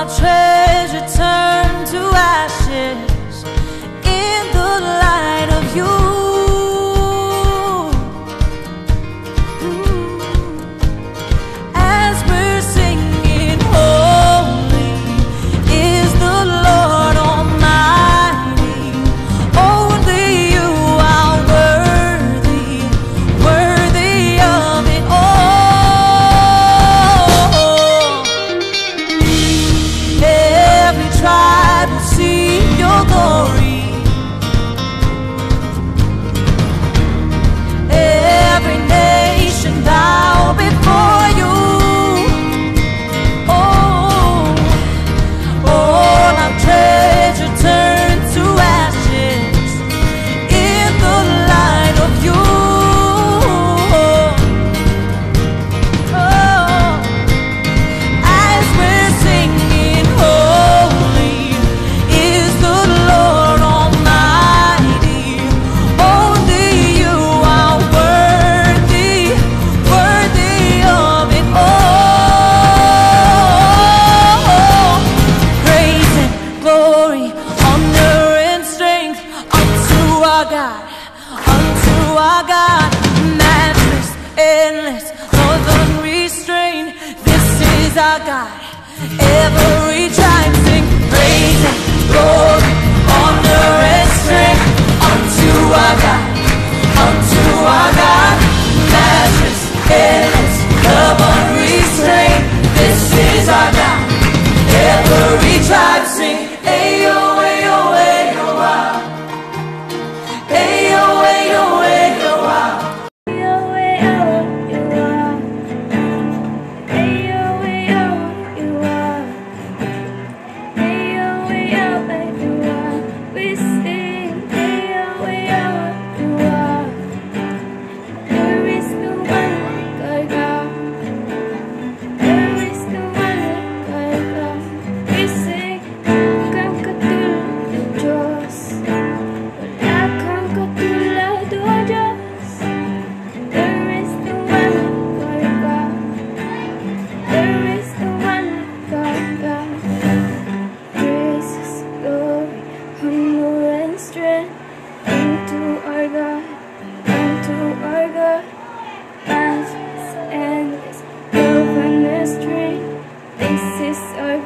treasure turned to ashes in the light of you. As we're singing, holy is the Lord Almighty. Only you are worthy, worthy of it all. Every tribe will see your glory. Every nation bow before you. All our treasure turned to ashes in the light of you. As we're singing, holy is the Lord Almighty. Only you are worthy, worthy of it all. Praise and glory, honor and strength unto our God, unto our God. Matchless, endless, love unrestrained. This is our God. Every tribe sing. Praise and glory, honor and strength unto our God, unto our God. Matchless, endless, love unrestrained. This is our God. Every tribe sing. Ayo, ayo, ayo, wow. Ayo, ayo, ayo, wow. This is our